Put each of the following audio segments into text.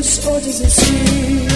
menos ou desistir.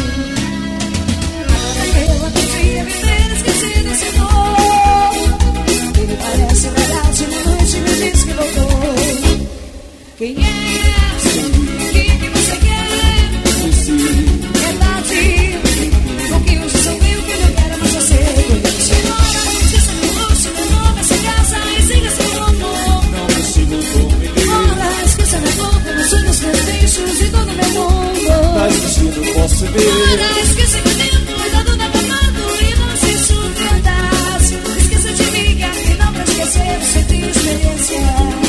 Eu aprendi a viver esquecida esse amor. Ele parece verdade, na noite me diz que voltou. Quem é? O que você quer? Verdade. O que hoje sou eu que não quero mais você. Senhora, esqueça meu rosto, meu nome, essa casa e siga seu amor. Não consigo compreender. Ora, esqueça minha boca, meus sonhos, meus beijos e todo meu mundo. Mas vestido posso ver. Ora, esqueça que o tempo tá tudo acabado e não se surpreendás. Esqueça de mim, que afinal pra esquecer você tem experiência.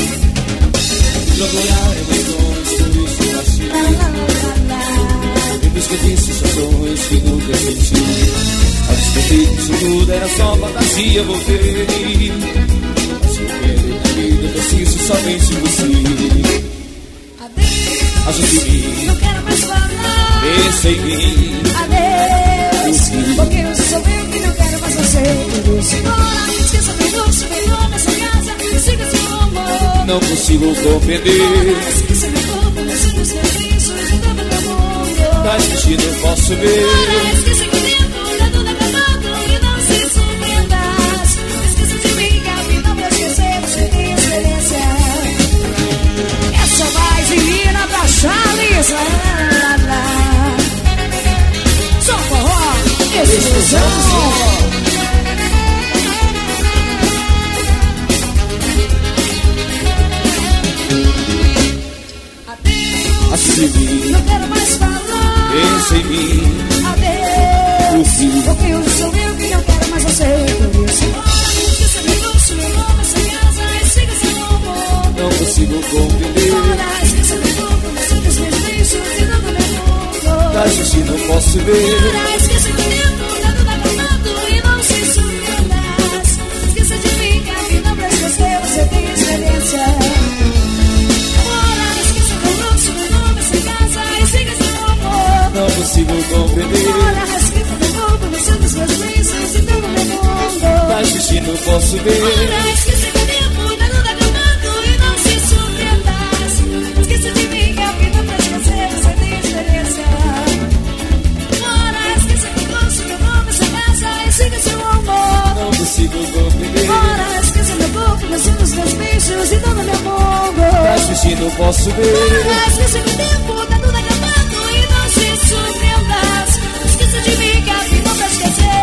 Jogar emoções, por isso nasci. Em busca de sensações que nunca senti. A descobrir que isso tudo era só fantasia, voltei. Se eu quero na vida, eu preciso somente de você. Adeus, ajude em mim, não quero mais falar. pensa em mim. Adeus, porque eu sou eu que não quero mais você. Senhora, esqueça meu rosto, meu nome, essa casa e siga seu amor. Não consigo compreender. Esqueça meu corpo, meus sonhos, meus beijos e todo meu mundo. Tá vestido, eu posso ver. Esqueça que o tempo tá tudo acabado e não se surpreendas. Esqueça de mim, que afinal pra esquecer você tem experiência. Essa vai divina pra Charles. Só forró, explosão. Adeus, não quero mais falar. pensa em mim. Adeus, porque eu sou eu que não quero mais você. Por isso, esqueça meu rosto, meu nome, essa casa e siga seu amor. Não consigo compreender. Esqueça meu corpo, meus sonhos, meus beijos e todo meu mundo. Tá vestido, eu posso ver. Esqueça que o tempo tá tudo acabado e não se surpreendas. Esqueça de mim, que afinal pra esquecer você tem experiência. Não consigo compreender. Olha, esqueça meu corpo, meus sonhos, meus beijos e todo meu mundo. Tá assistindo, posso ver. Olha, esqueça que o tempo tá tudo acabado e não se surpreendas. Esqueça de mim, que afinal pra esquecer você tem experiência. Olha, esqueça meu rosto, meu nome, essa casa e siga seu amor. Não consigo compreender. Olha, esqueça meu corpo, meus sonhos, meus beijos e todo meu mundo. Tá assistindo, posso ver. Olha, esqueça que o tempo tá tudo acabado e não se surpreendas. Esqueça de mim, que afinal pra esquecer.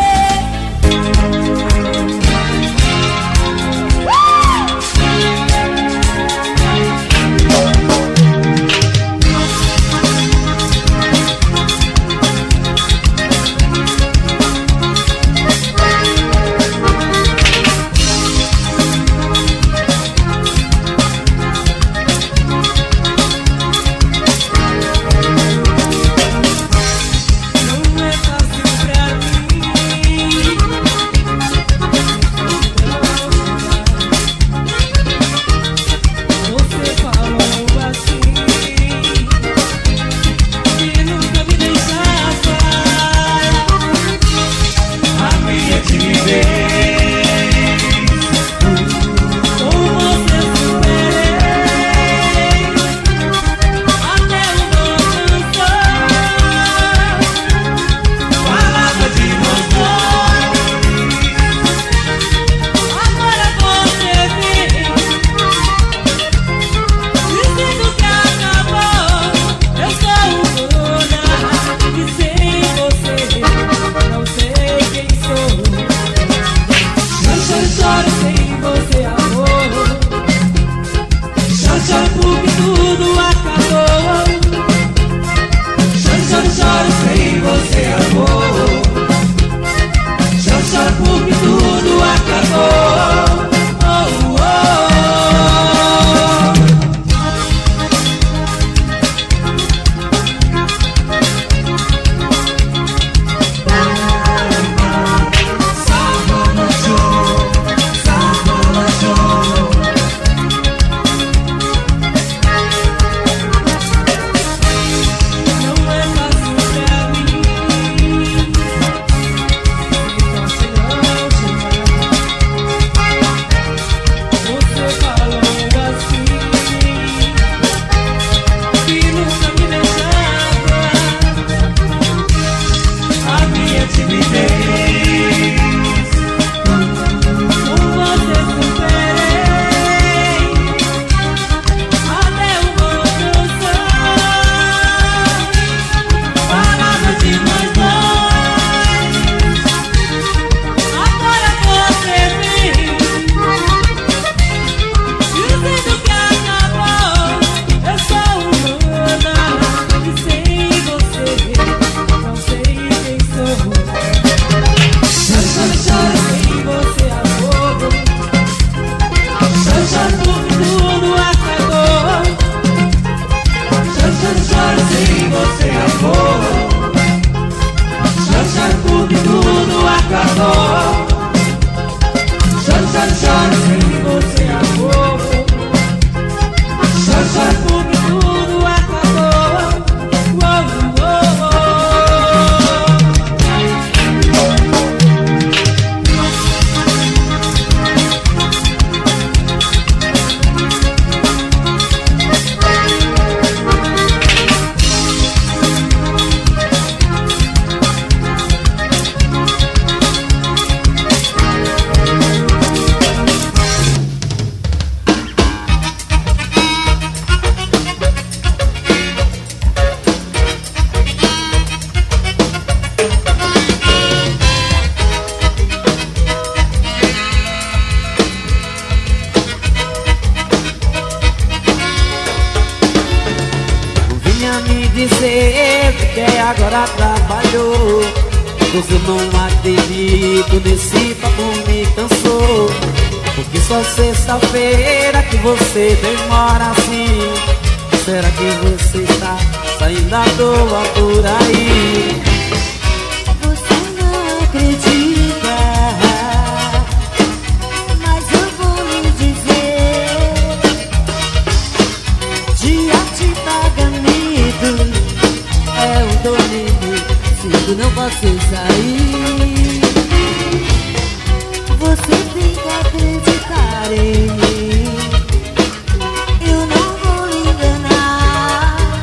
até agora trabalhou. Pois eu não acredito nesse papo, me cansou. Porque só sexta-feira que você demora assim. Será que você está saindo à toa por aí? Você não acredita, mas eu vou lhe dizer: dia de pagamento é um domingo, se não posso sair. Você tem que acreditar em mim, eu não vou lhe enganar.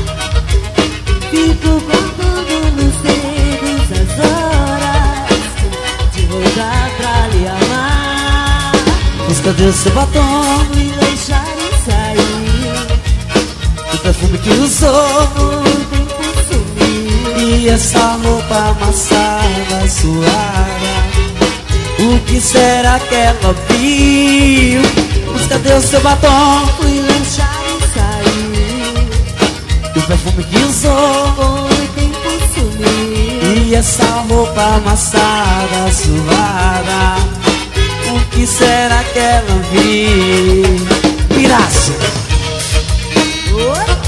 Fico contando nos dedos as horas de voltar pra lhe amar. Mas cadê o seu batom Me deixar e sair, o perfume que usou? o tempo sumiu. E essa roupa amassada, suada, o que será que ela viu? Mas cadê o seu batom? Fui lanchar e sair, O perfume que usou? o tempo sumiu. E essa roupa amassada, suada, o que será que ela viu? Miraço! Oi?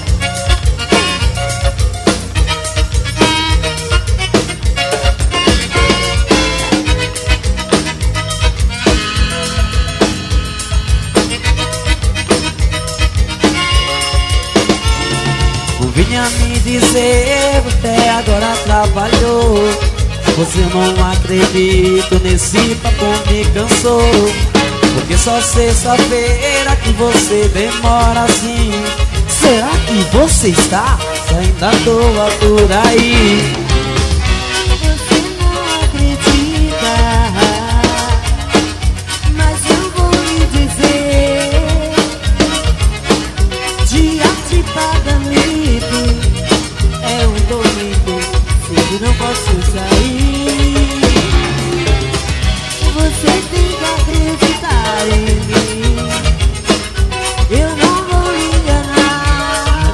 Vinha me dizer, até agora trabalhou. Você não acredito nesse papo, me cansou. Porque só sexta-feira que você demora assim. Será que você está saindo à toa por aí? Você não acredita, mas eu vou lhe dizer: dia de pagamento é um domingo, cedo não posso sair. Você tem que acreditar em mim, eu não vou lhe enganar.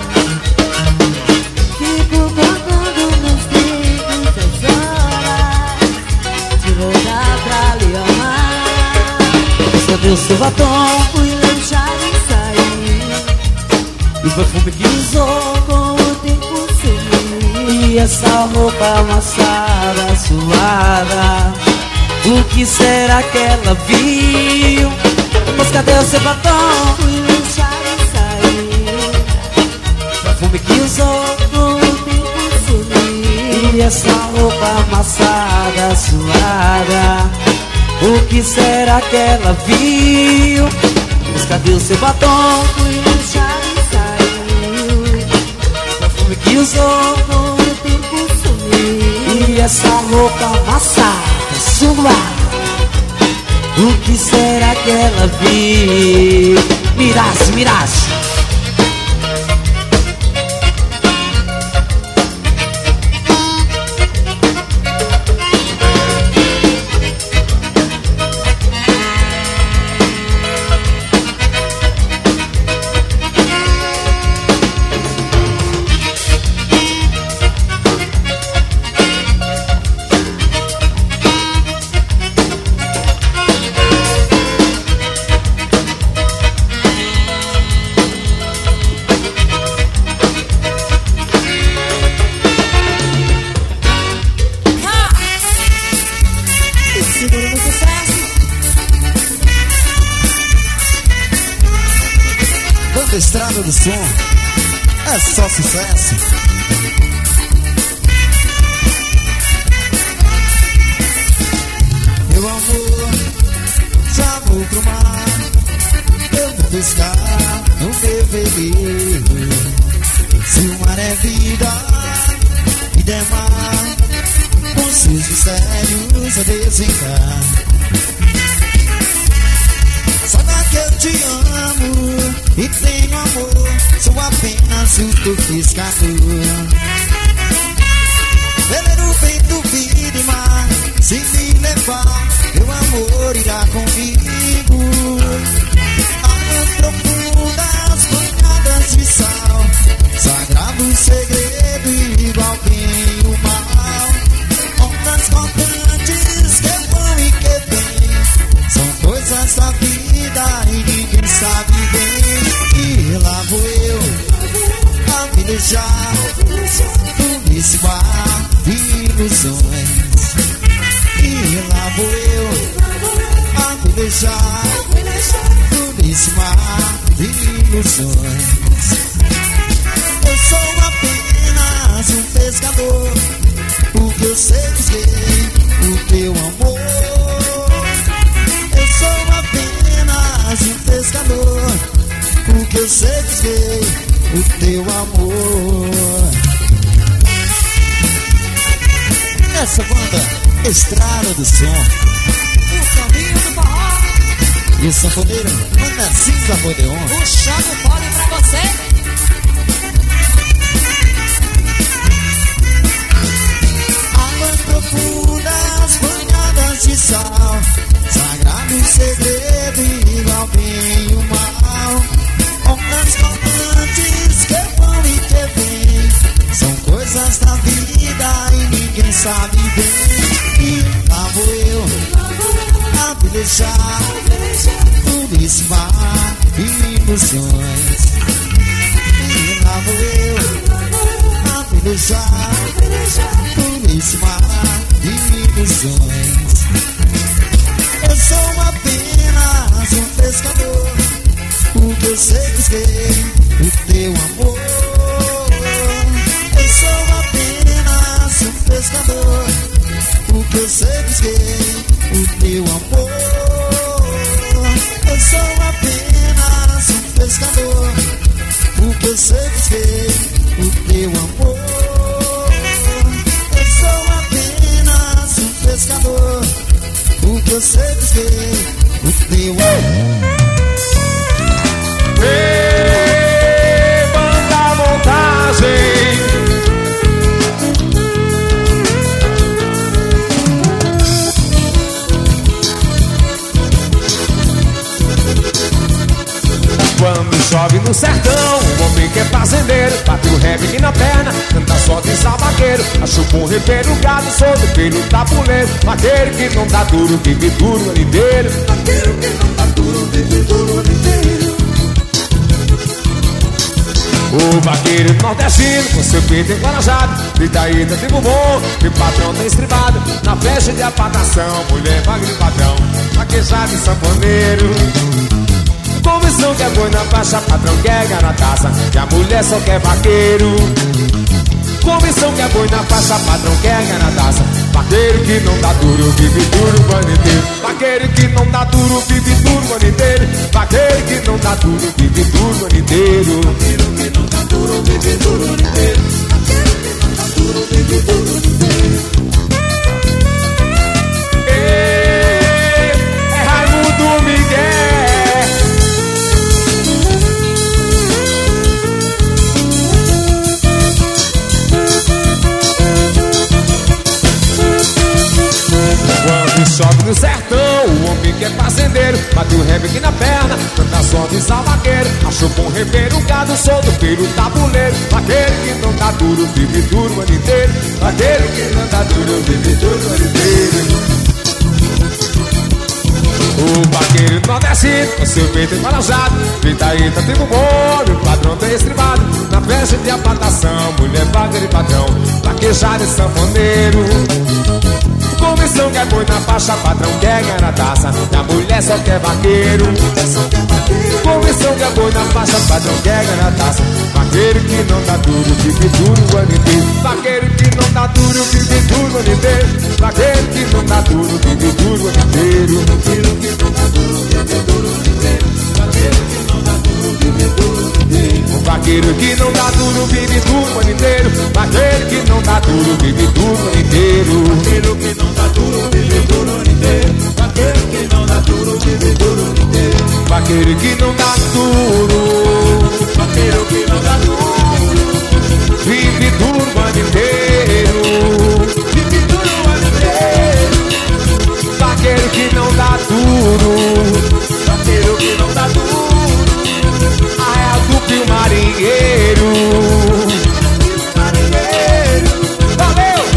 Fico contando nos dedos as horas de voltar pra lhe amar. Mas cadê o seu batom? Fui lanchar e sair, E o perfume que usou? com o tempo sumiu. E essa roupa amassada, suada, o que será que ela viu? Mas cadê o seu batom? Fui lanchar e sair, Perfume que usou? com o tempo sumiu. E essa roupa amassada, suada, o que será que ela viu? Mas cadê o seu batom? Fui lanchar e sair, Perfume que usou? com o tempo sumiu. E essa roupa amassada, suada, o que será que ela viu? Miraço, miraço! Segura no sucesso. Banda Estrada do Som, é só sucesso. Meu amor, já vou pro mar. Eu vou pescar no fevereiro. Se o mar é vida, vida é mar, com seus mistérios a desenhar. Saiba que eu te amo e tenho amor, sou apenas o teu pescador. Veleiro feito vida e mar, se me levar, meu amor irá comigo. Águas profundas, banhadas de sal, sagrado segredo por esse mar de ilusões. E lá vou eu a me deixar por esse mar de ilusões. Eu sou apenas um pescador, porque eu seduzi o teu amor. Eu sou apenas um pescador, porque eu seduzi o teu amor. Essa banda, Estrada do Som, O caminho do forró, e o sanfoneiro Mandacinho Acordeon. puxando o fole pra você. Águas profundas, banhadas de sal, sagrado segredo igual bem e o mal. Ondas romantes que vão e que vêm, são coisas da vida e ninguém sabe bem. E lá vou eu a me deixar por esse mar de ilusões. E lá vou eu a me deixar por esse mar de ilusões. Eu sou apenas um pescador, porque eu seduzi o teu amor. Eu sou apenas um pescador, porque eu seduzi o teu amor. Eu sou apenas um pescador, porque eu seduzi o teu amor. Eu sou apenas um pescador, porque eu seduzi o teu amor. Ei, banda montagem. Quando chove no sertão, o homem que é fazendeiro bate o rap aqui na perna, canta só de salvaqueiro. Achupa um repeiro, gado solto pelo tabuleiro. Vaqueiro que não dá duro, vive duro o ano inteiro. Vaqueiro que não dá duro, vive duro o ano inteiro. O vaqueiro nordestino, com seu peito encorajado, grita aí, tá tempo bom, que o patrão tá estribado. Na festa de apatação, mulher vaga de patrão, vaquejado e sanfoneiro. Convenção que é boi na faixa, patrão quer ganhar na taça, que a mulher só quer vaqueiro. Convenção que é boi na faixa, patrão quer ganhar na taça. Vaqueiro que não dá duro, vive duro o ano inteiro. Vaqueiro que não dá duro, vive duro o ano inteiro. Vaqueiro que não dá duro, vive duro o ano inteiro. Vaqueiro que não dá duro, vive duro o ano inteiro. Vaqueiro que não dá duro, vive duro o ano inteiro. É Raimundo Miguel. Quando chove no sertão, o homem que é fazendeiro bate o rap aqui na perna, canta só de salvaqueiro. Achupa um repeiro, gado solto pelo tabuleiro. Vaqueiro que não dá duro, vive duro o ano inteiro. Vaqueiro que não dá duro, vive duro o ano inteiro. O vaqueiro nordestino, com seu peito embalajado, grita aí, tá tempo bom, o padrão tá estribado. Na festa de apatação, mulher vaga de patrão, vaquejado e sanfoneiro. Convenção que é boi na faixa, patrão quer ganhar na taça, e a mulher só quer vaqueiro. Convenção que é boi na faixa, patrão quer ganhar na taça. Vaqueiro que não dá duro, vive duro o ano inteiro. Vaqueiro que não dá duro, vive duro o ano inteiro. Vaqueiro que não dá duro, vive duro o ano inteiro. Vaqueiro que não dá duro, vive duro o ano inteiro. Vaqueiro que não dá duro, vive duro o ano inteiro. O vaqueiro que não dá duro, vive duro o ano inteiro. Vaqueiro que não dá duro, vive duro o ano inteiro. Vaqueiro que não dá duro, vive duro o ano inteiro. Vaqueiro que não dá duro, vive duro o ano inteiro. Vaqueiro que não dá duro, vaqueiro que não dá duro, vive duro o ano inteiro. Vive duro o ano inteiro. Vaqueiro que não dá duro, vaqueiro que não dá duro. Arraial do Pio Marinheiro. Valeu!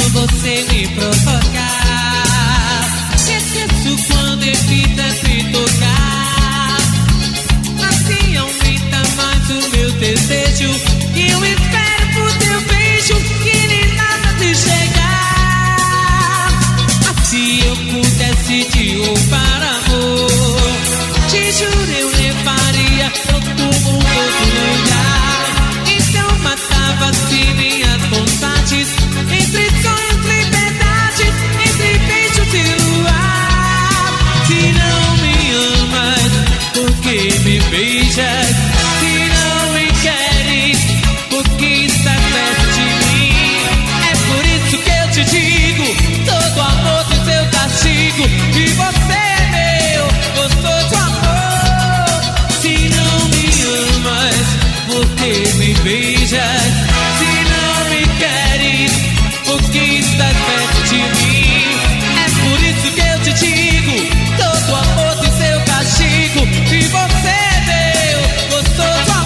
você me provocar. Esqueço quando evita me tocar. Assim aumenta mais o meu desejo. E eu espero por teu beijo que nem nada de chegar. Se eu pudesse te roubar amor, te juro eu levaria todo mundo outro lugar. Então matava-se minhas vontades, entre sonhos, liberdade, entre beijos e luar. Se não me amas, por que me beijas? Se não me queres, por que estás perto de mim? É por isso que eu te digo, todo amor tem seu castigo. E você é meu, gostoso amor. Se não me amas, por que me beijas? Se não me queres, por que estás perto de mim? É por isso que eu te digo, todo amor tem seu castigo. E você é meu, gostoso amor.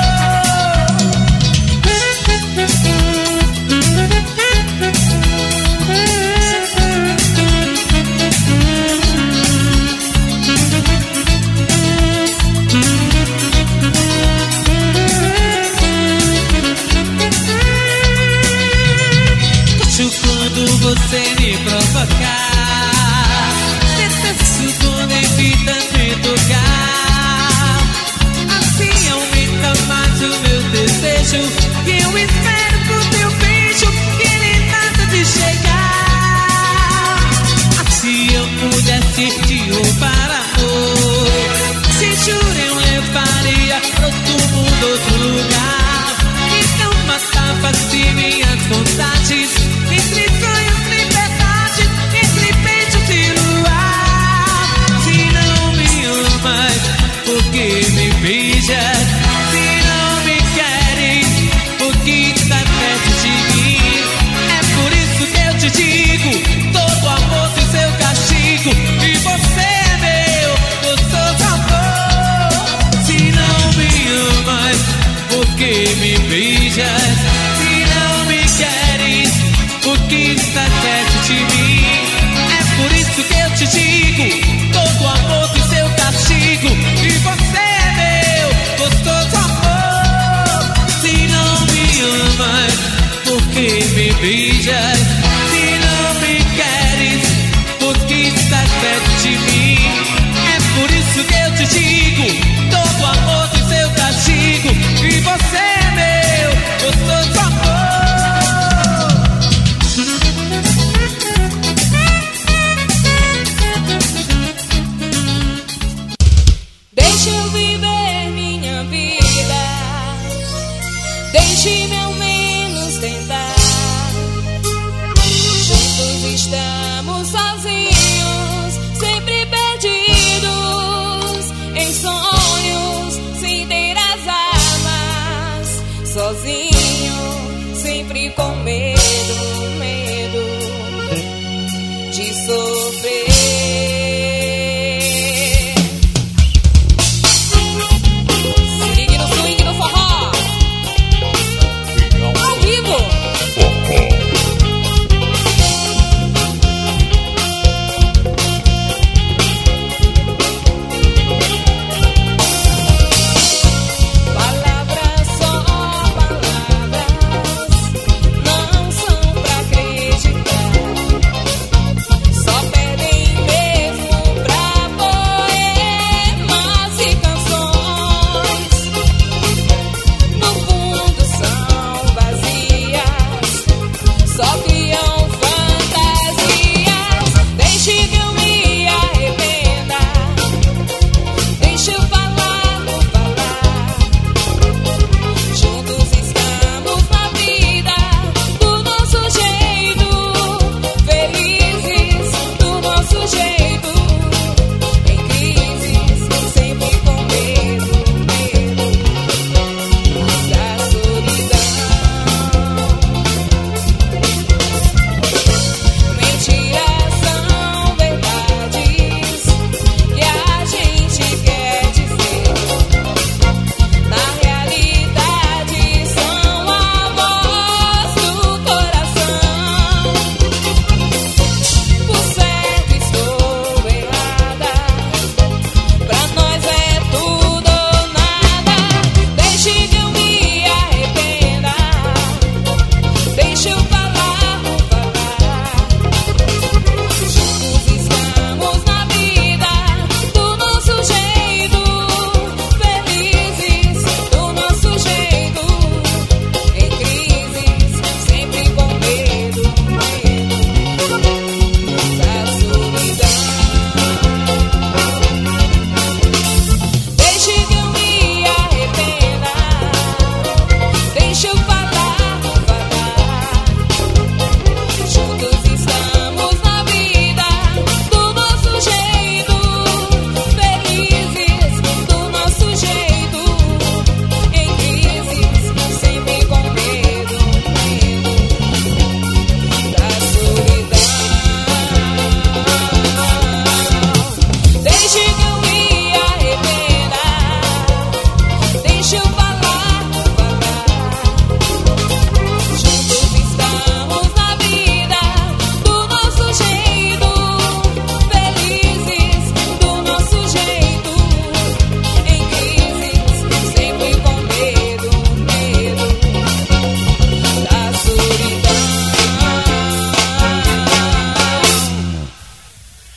Quando você me provocar, detesto quando evita me tocar. Assim aumenta mais o meu desejo. E eu espero pro teu beijo que nem nada de chegar. Se eu pudesse te roubar amor, se juro eu levaria pro todo mundo outro lugar. Então matava-se minhas vontades, entre sonhos, liberdade, entre beijos e luar. Se não me amas, por que me beijas? Se não me queres, por que estás perto de mim? É por isso que eu te digo, todo amor tem seu castigo. E você é meu, gostoso amor. Se não me amas, por que me beijas? Se não me queres, por que estás perto de mim? É por isso que eu te digo, todo amor tem seu castigo. E você é meu, gostoso amor. Se não me amas, por que me beijas? Se não me queres, por que estás perto de mim? É por isso que eu te digo, todo amor tem seu castigo. E você é meu, gostoso amor.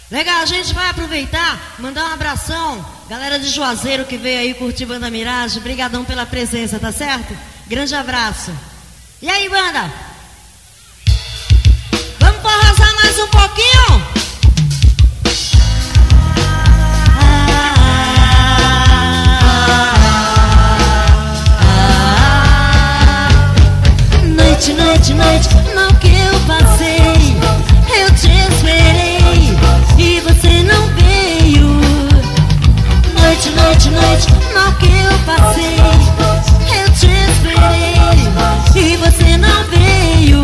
Legal, a gente vai aproveitar, mandar um abração. Galera de Juazeiro que veio aí curtir Banda Mirage, brigadão pela presença, tá certo? Grande abraço. E aí, banda? Vamos arrasar mais um pouquinho? Noite, noite, noite, mal que eu passei, eu te esperei e você não veio. Noite, noite, noite, mal que eu passei, eu te esperei e você não veio.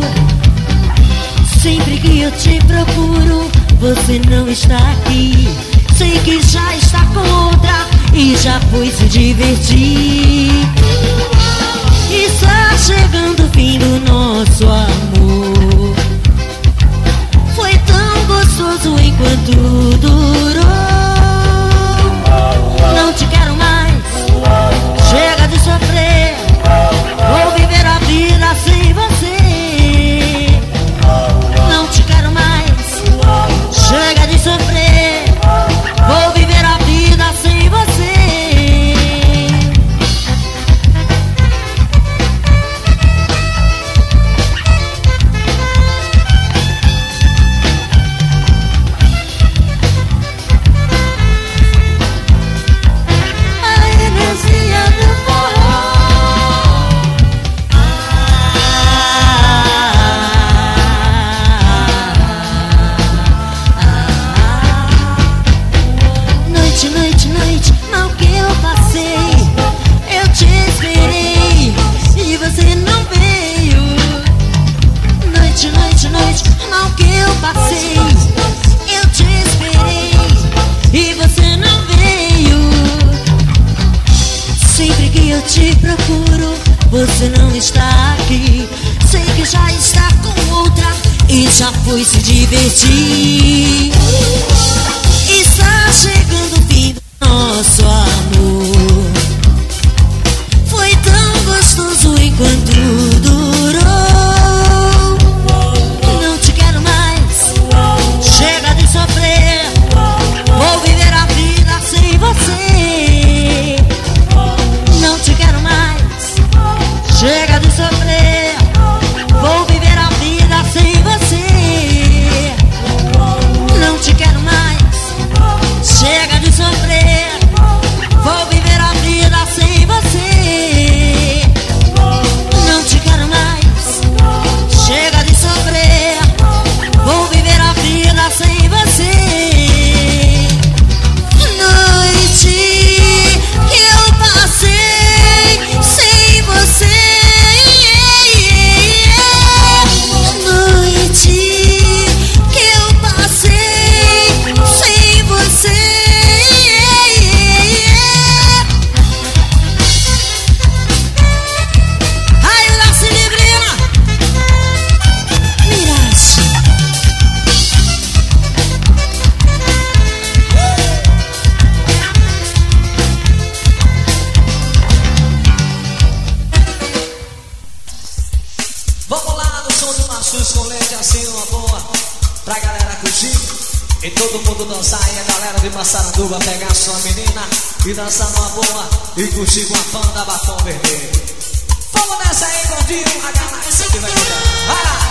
Sempre que eu te procuro, você não está aqui. Sei que já está com outra e já foi se divertir. Está chegando o fim do nosso amor. Foi tão gostoso enquanto durou. Não te quero mais, chega de sofrer. Vou viver a vida sem você. Não te quero mais, chega de sofrer. Vou viver a vida sem você. Você não está aqui. Sei que já está com outra e já foi se divertir. Está chegando o fim do nosso amor. Foi tão gostoso enquanto durou. Não te quero mais, chega de sofrer. Vou viver a vida sem você. Não te quero mais, chega de sofrer. Vou viver a vida sem você. Não te quero mais, chega de sofrer. Vou viver a vida sem você. Não te quero mais, chega de sofrer. Vou viver a vida sem você. Noite que eu passei sem você. E todo mundo dançar e a galera de Massaranduba pegar sua menina e dançar numa boa e curtir com a banda Batom Vermelho. Vamos nessa aí, Gordinho, a galera sempre vai jogar. Vai lá!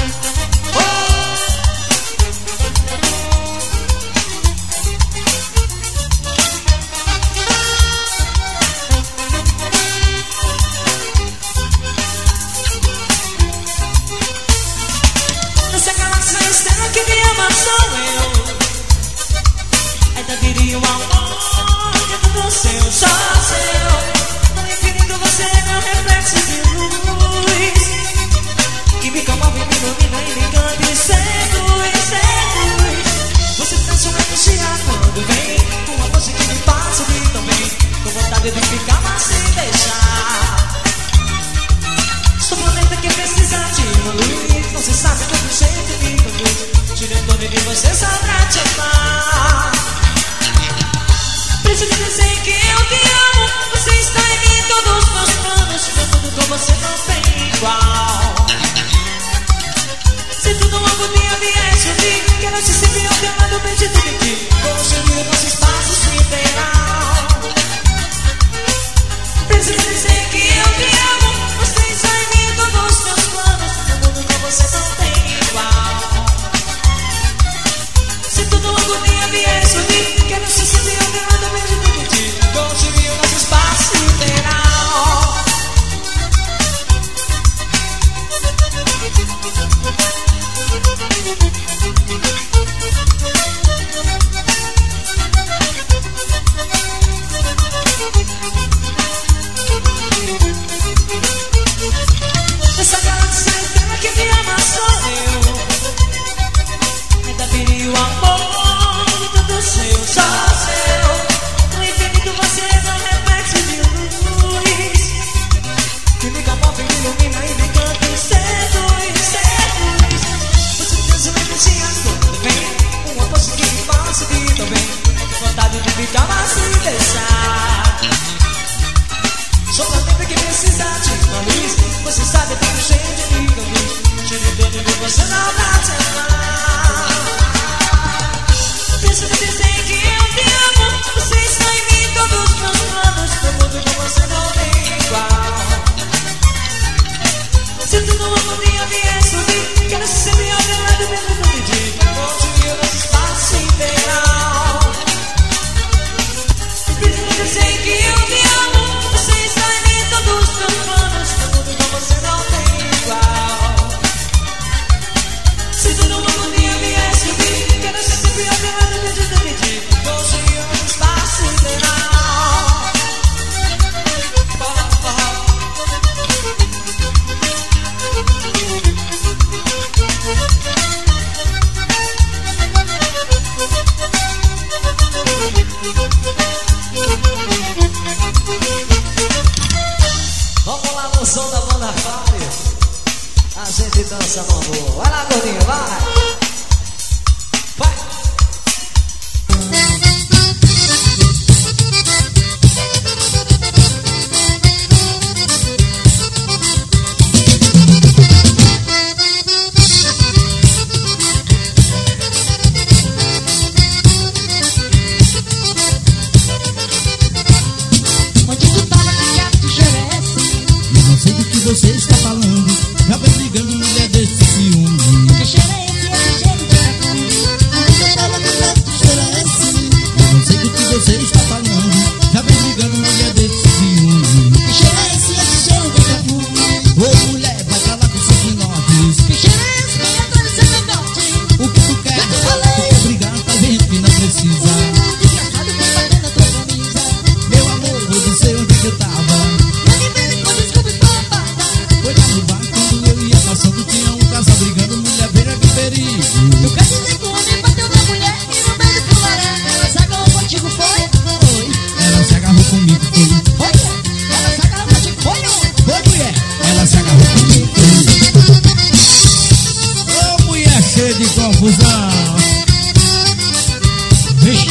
Essa galaxia externa que me ama sou eu. Ainda diria um amor dentro do seu, só seu. No infinito você é meu reflexo de luz, que me comove, me ilumina e me encanta e seduz. Você transforma em chia quando vem, com uma voz que me passa de também, com vontade de ficar, mas sem deixar. Sou planeta que precisa de luz. Você sabe todo jeito me conduz, diretor de você só pra te amar. Preciso dizer que eu te amo. Você está em mim, todos os meus planos. Tudo com você não tem igual. Se tudo algum dia vier subir, quero te sentir ao teu lado não bate mal. Deixa de dizer que eu te amo. Você está em mim, todos os meus planos. No mundo com você não tem igual. Se tu não algum dia vier subir, quero ser sempre ao meu lado, mesmo não pedir. Vou te ver no espaço integral. Deixa de dizer que eu te amo. Você está em mim, todos os meus planos. No mundo com você não tem igual. Se tu não algum dia vier subir, quero ser sempre ao meu lado, mesmo não pedir. Vou te ver no espaço integral. Vamos lá no som da banda Fire. A gente dança no amor. Vai lá, gordinho, vai. Vai. Onde tu tava, que diabo de cheiro é esse? Eu não sei do que você está falando. Já vem brigando, mulher desse ciúme. Que cheiro é esse? Esse cheiro de perfume. Onde tu tava, que diabo de cheiro é esse? Eu não sei do que você está falando. Já vem brigando, mulher desse ciúme. Que cheiro é esse? Esse cheiro de perfume. Ô mulher, vai pra lá com seus minotes. Que cheiro é esse? Vem atrás do seu cangote. O que tu quer? Tu quer brigar, tá vendo que não precisa. Desgraçado, vem batendo a tua camisa. Meu amor, eu não sei onde que eu tava. Não me vem com desculpa esfarrapada. Foi lá no bar quando eu ia passando. Tinha um casal brigando, mulher, veja que perigo. Tu quer dizer que o homem bateu na mulher e no meio do pularé ela se agarrou contigo, foi? Foi, ela se agarrou comigo, foi. Olha, ela se agarrou contigo, foi? Foi, mulher, ela se agarrou comigo, foi. Ô mulher cheia de confusão. Vixe.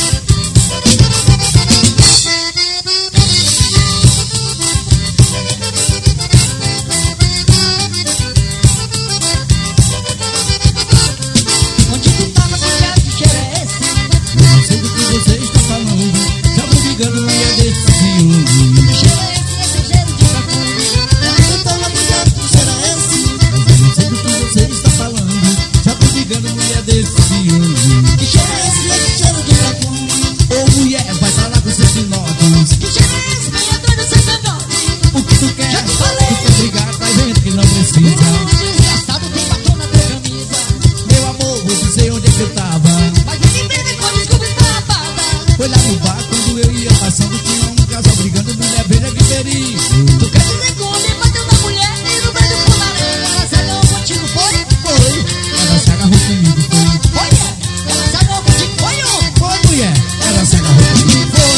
Onde tu tava, que diabo de cheiro é esse? Eu não sei do que você está falando. Já vou brigando, mulher desse ciúme. Que cheiro é esse? Esse cheiro de perfume. Onde tu tava, que diabo de cheiro é esse? Mas eu não sei do que você está falando. Já vou brigando, mulher desse ciúme. Que cheiro é esse? Esse cheiro de perfume. Ô mulher, vai pra lá com seus minotes. Que cheiro é esse? Vem atrás do seu cangote. O que tu quer? Já te falei. Tu quer brigar, tá vendo que não precisa. Desgraçado, quem bateu na tua camisa. Meu amor, vou dizer onde é que eu tava. Mas não me vem com desculpa esfarrapada. Foi lá no bar quando eu ia passando. Tinha um casal brigando, mulher, veja que perigo. Tu quer dizer que o homem bateu na mulher e no meio do pularé ela se agarrou contigo, foi? Foi, ela se agarrou comigo, foi. Olha, ela se agarrou contigo, foi? Foi, mulher, ela se agarrou comigo, foi.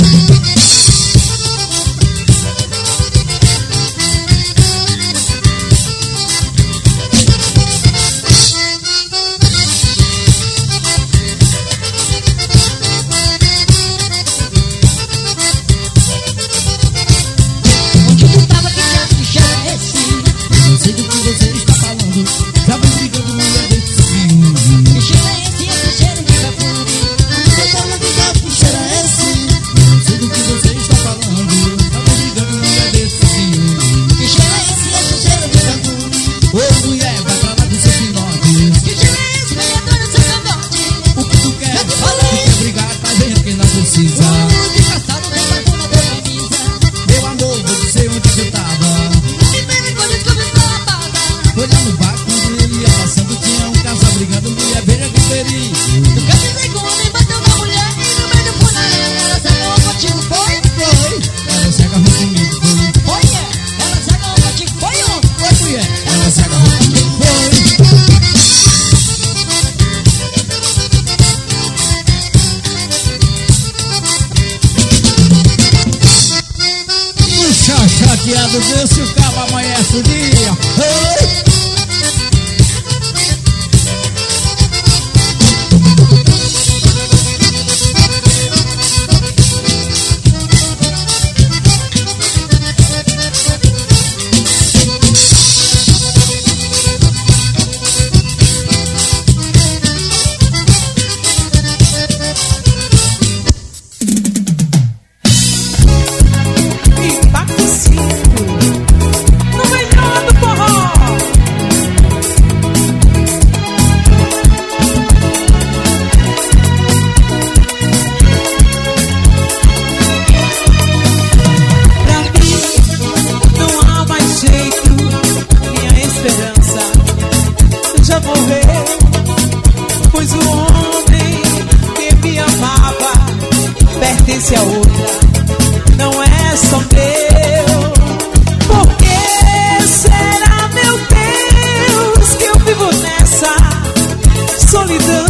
Onde tu tava, que diabo de cheiro é esse? Eu não sei do que você está falando. Já vem brigando, mulher desse ciúme. Que cheiro é esse? Esse cheiro de perfume. Onde tu tava, que diabo de cheiro é esse? Eu não sei do que você está falando. Já vem brigando, mulher desse ciúme. Que cheiro é esse? Esse cheiro de perfume. Ô mulher, vai pra lá com seus minotes. Que cheiro é esse? Vem atrás do seu cangote. O que tu quer? Já te Tu falei. quer brigar, tá vendo que não precisa. Desgraçado, vem bateu na tua camisa. Meu amor, vou dizer onde que eu tava. Não me vem com desculpa esfarrapada. Foi lá no bar quando eu ia passando. Tinha um casal brigando, mulher, veja que perigo. Tu quer dizer que o homem bateu na mulher e no meio do pularé ela se agarrou contigo, foi? Foi, ela se agarrou comigo, foi. Olha, ela se agarrou contigo, foi? Foi, mulher, ela se agarrou comigo, foi. Puxa, chateado, vê se o cabo amanhece o dia. Ei! pertence a outra, não é só meu. Por que será, meu Deus, que eu vivo nessa solidão?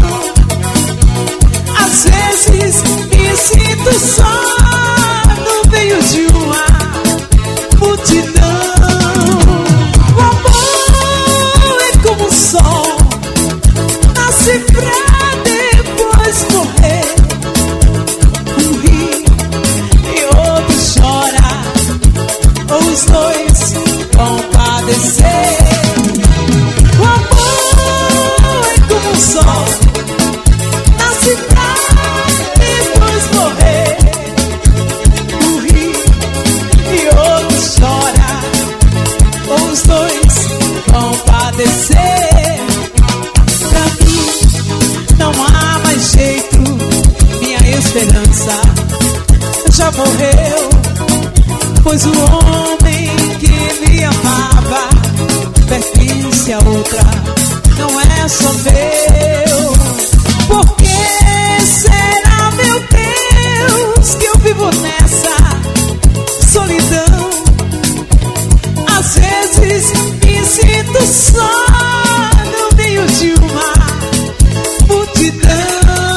Às vezes me sinto só no meio de uma multidão. O amor é como um sol, nasce pra depois morrer. Um ri e outro chora, ou os dois vão padecer. O amor é como um sol, nasce pra depois morrer. Um ri e outro chora, ou os dois vão padecer. Pra mim não há mais jeito, minha esperança já morreu, pois o homem que me amava pertence a outra, não é só meu. Por que será, meu Deus, que eu vivo nessa solidão? Às vezes me sinto só no meio de uma multidão.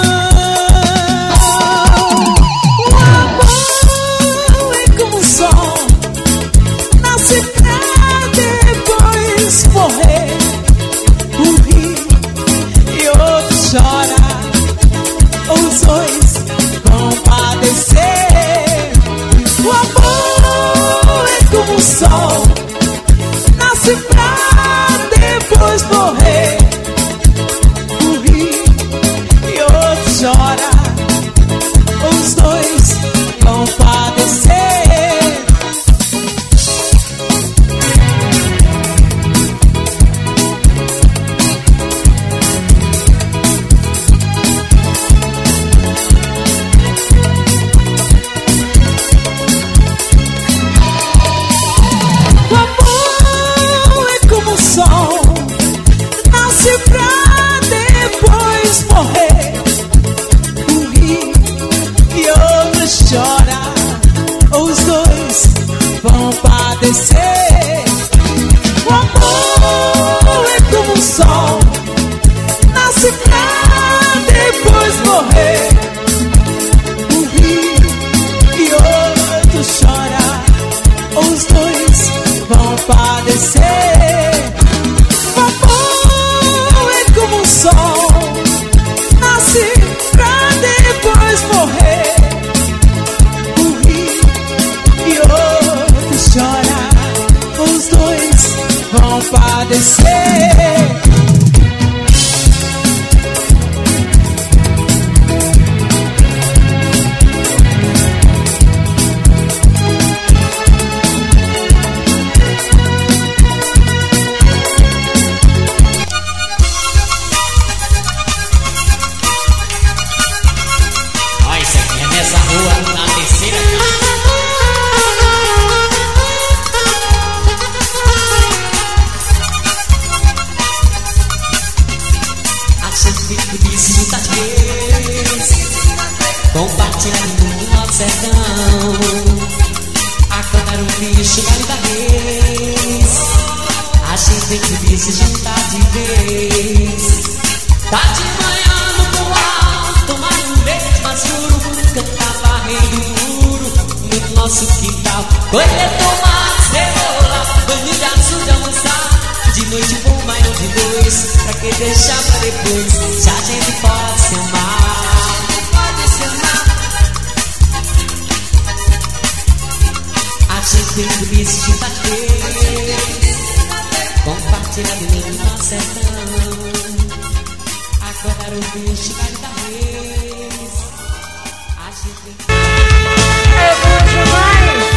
O amor é como um sol, nasce pra depois morrer. Um ri e outro chora, os dois vão padecer. O amor é como um sol, nasce pra depois morrer. Um ri e outro chora, os dois vão padecer. O amor é como um sol, nasce pra depois morrer. Um ri e outro chora, os dois vão padecer. O amor é como um sol, nasce pra depois morrer. Um ri e outro chora, os dois vão padecer. O amor é como um sol, nasce pra depois morrer. Um ri e outro chora, os dois vão padecer. Ó, isso aqui é nessa rua, na terceira casa. Acredito nisso muitas vezes, compartilhando no nosso sertão. Acordar um bicho da vez, a gente vê se juntar de vez. Tá de manhã no poal, tomar um leite mais puro, cantar varrendo o muro no nosso quintal. Colher tomate, cebola, banho de açúcar de almoçar. De noite um banho de dois, pra que deixar pra depois? Se a gente pode se amar, pode se amar. A gente tem tudo isso de bater, compartilhado no nosso sertão. Acordar o bicho da vez, a gente tem... É bom demais.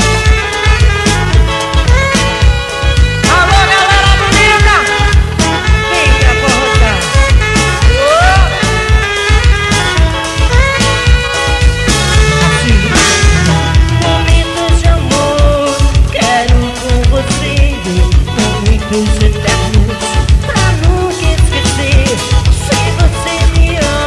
Alô, galera bonita, fica por voltar. Momentos de amor, quero com você. Momentos eternos, pra nunca esquecer. Se você me ama,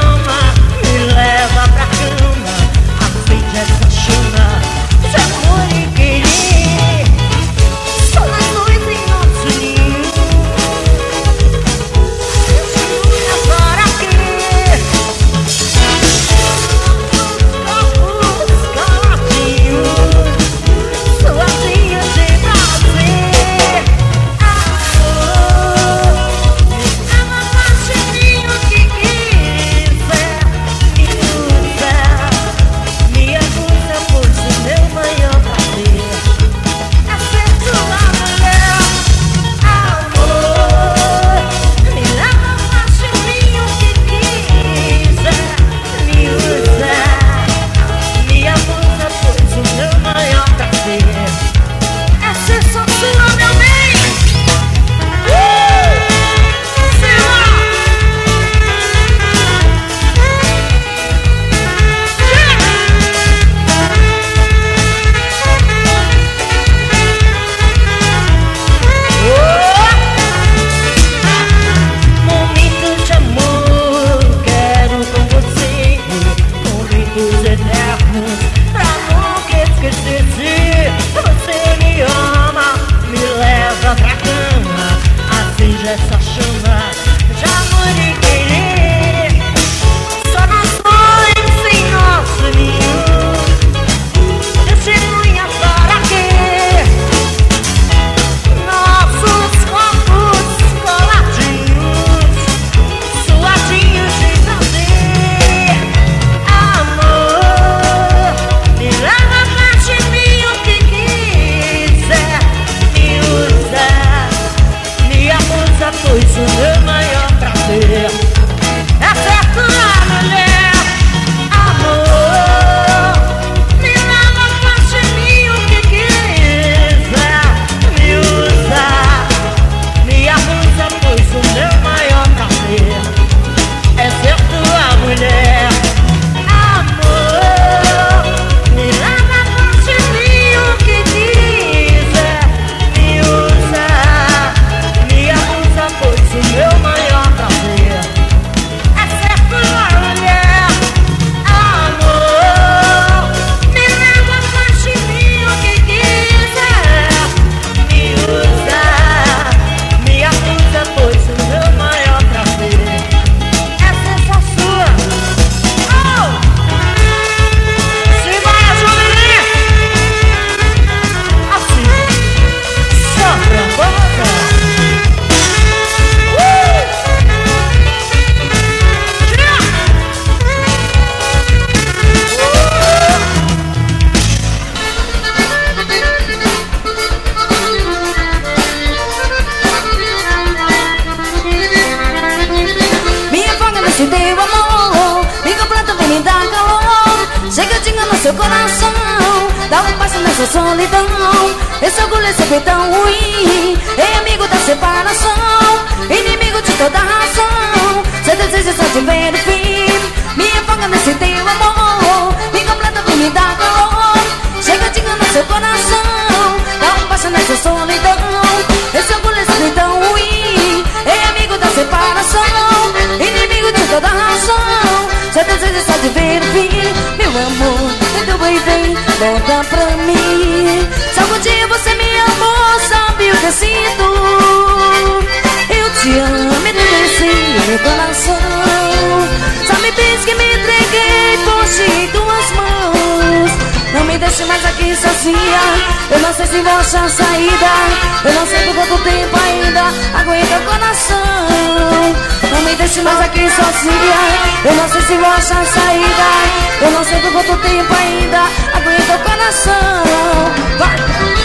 seu coração. Dá um passo nessa solidão. Esse orgulho é sempre tão ruim. É amigo da separação, inimigo de toda razão. Seu desejo só de ver o fim. Me afoga nesse teu amor. Me completa, vem me dar calor. Chega de enganar seu coração. Dá um passo nessa solidão. Esse orgulho é sempre tão ruim. É amigo da separação, inimigo de toda razão. Seu desejo só de ver o fim. Meu amor, então vem, volta pra mim. Se algum dia você me amou, sabe o que eu sinto. Eu te amo, me desci meu coração. Só me diz que me entreguei, poxa, em tuas mãos. Não me deixe mais aqui sozinha. Eu não sei se vou achar saída. Eu não sei por quanto tempo ainda aguenta o coração. Não me deixe mais aqui sozinha. Eu não sei se vou achar saída. Eu não sei por quanto tempo ainda aguenta o coração. Vai!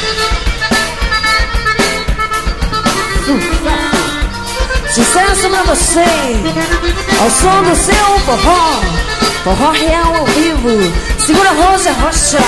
Sucesso pra você, ao som do seu forró. Forró real ao vivo. Segura Rosa Rocha.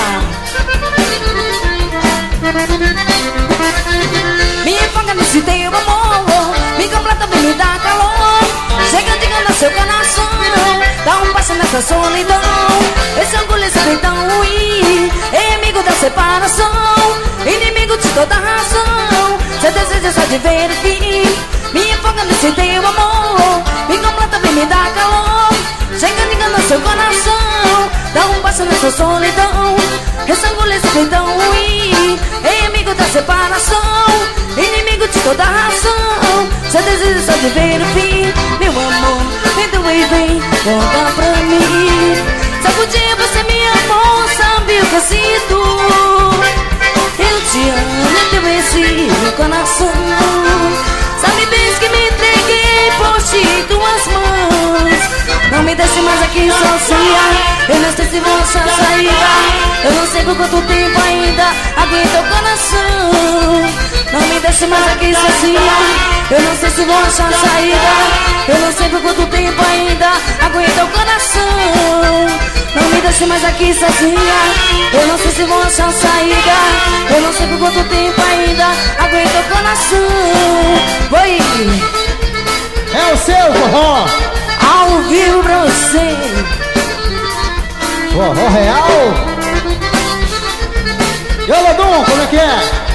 Me afoga nesse teu amor. Me completa, vem me dá calor. Chega de enganar seu coração. Dá um passo nessa solidão. Esse orgulho é sempre tão ruim. É amigo da separação, inimigo de toda razão. Seu desejo é só de ver o fim. Me afoga nesse teu amor. Me completa, vem me dá calor. Chega de enganar seu coração. Dá um passo nessa solidão. Esse orgulho é sempre tão ruim. É amigo da separação, inimigo de toda razão. Seu desejo é só de ver o fim. Meu amor, vem, volta pra mim. Se algum dia você me amou, sabe o que eu sinto. Eu te amo, eu te venci meu coração. Sabe bem que me entreguei, poxa, em tuas mãos. Não me deixe mais aqui sozinha. Eu não sei se vou achar saída. Eu não sei por quanto tempo ainda aguenta o coração. Não me deixe mais aqui sozinha. Eu não sei se vou achar saída. Eu não sei por quanto tempo ainda aguenta o coração. Não me deixe mais aqui sozinha. Eu não sei se vou achar saída. Eu não sei por quanto tempo ainda aguenta o coração. Vai! É o seu forró ao vivo pra você. Forró real. E o Lodum, como é que é?